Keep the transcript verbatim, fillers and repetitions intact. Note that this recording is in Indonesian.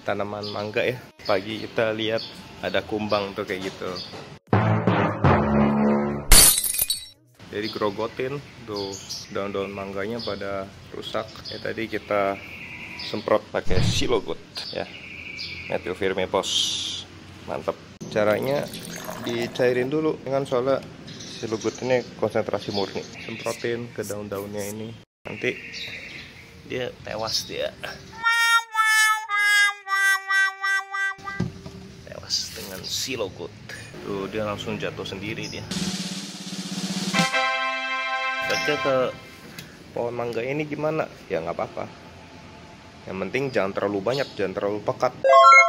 tanaman mangga ya. Pagi kita lihat ada kumbang tuh kayak gitu. Jadi grogotin tuh daun-daun mangganya pada rusak. Ya tadi kita semprot pakai Silogut ya. Methylfirmipos. Mantap. Caranya dicairin dulu dengan soalnya Silogut ini konsentrasi murni. Semprotin ke daun-daunnya ini. Nanti dia tewas dia. Tewas dengan Silogut. Tuh dia langsung jatuh sendiri dia. Baca ke pohon mangga ini gimana? Ya nggak apa-apa. Yang penting jangan terlalu banyak, jangan terlalu pekat.